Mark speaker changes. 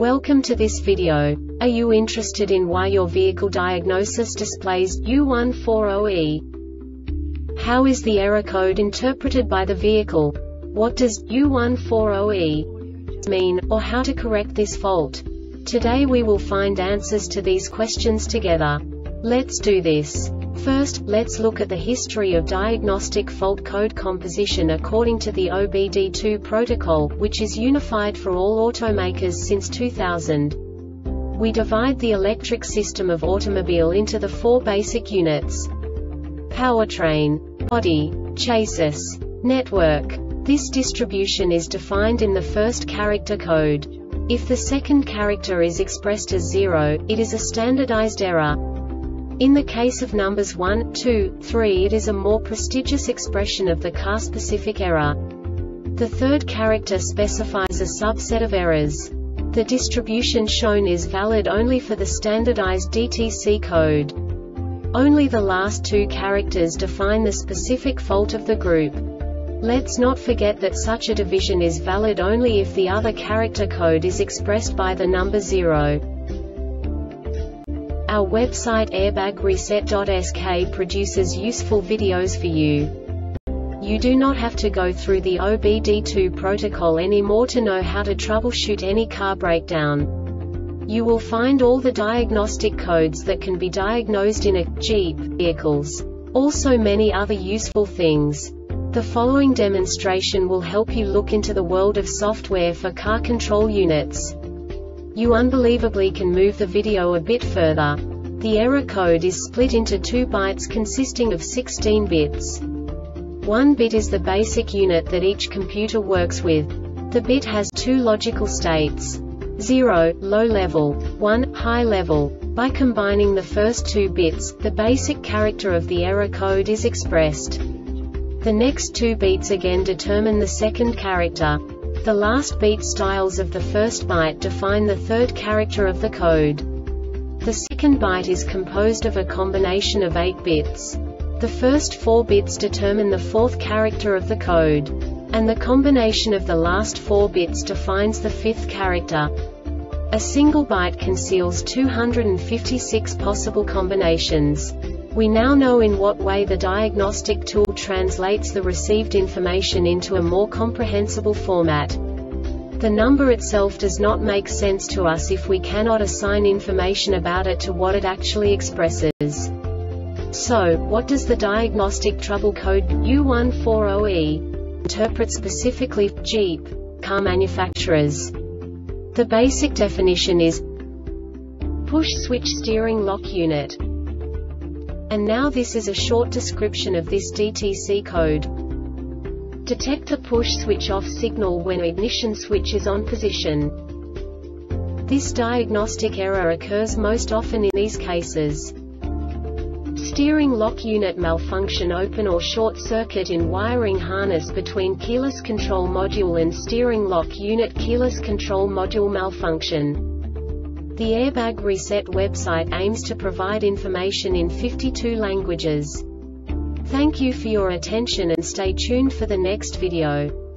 Speaker 1: Welcome to this video. Are you interested in why your vehicle diagnosis displays U140E? How is the error code interpreted by the vehicle? What does U140E mean, or how to correct this fault? Today we will find answers to these questions together. Let's do this. First, let's look at the history of diagnostic fault code composition according to the OBD2 protocol, which is unified for all automakers since 2000. We divide the electric system of automobile into the four basic units: powertrain, body, chassis, network. This distribution is defined in the first character code. If the second character is expressed as 0, it is a standardized error. In the case of numbers 1, 2, 3, it is a more prestigious expression of the car-specific error. The third character specifies a subset of errors. The distribution shown is valid only for the standardized DTC code. Only the last two characters define the specific fault of the group. Let's not forget that such a division is valid only if the other character code is expressed by the number 0. Our website airbagreset.sk produces useful videos for you. You do not have to go through the OBD2 protocol anymore to know how to troubleshoot any car breakdown. You will find all the diagnostic codes that can be diagnosed in a Jeep vehicles. Also many other useful things. The following demonstration will help you look into the world of software for car control units. You unbelievably can move the video a bit further. The error code is split into 2 bytes consisting of 16 bits. 1 bit is the basic unit that each computer works with. The bit has 2 logical states: 0, low level, 1, high level. By combining the first 2 bits, the basic character of the error code is expressed. The next 2 beats again determine the second character. The last beat styles of the first byte define the third character of the code. The second byte is composed of a combination of 8 bits. The first 4 bits determine the fourth character of the code. And the combination of the last 4 bits defines the fifth character. A single byte conceals 256 possible combinations. We now know in what way the diagnostic tool translates the received information into a more comprehensible format. The number itself does not make sense to us if we cannot assign information about it to what it actually expresses. So, what does the diagnostic trouble code U140E interpret specifically for Jeep car manufacturers? The basic definition is push-switch steering lock unit. And now this is a short description of this DTC code. Detect the push switch off signal when ignition switch is on position. This diagnostic error occurs most often in these cases: steering lock unit malfunction, open or short circuit in wiring harness between keyless control module and steering lock unit, keyless control module malfunction. The Airbag Reset website aims to provide information in 52 languages. Thank you for your attention and stay tuned for the next video.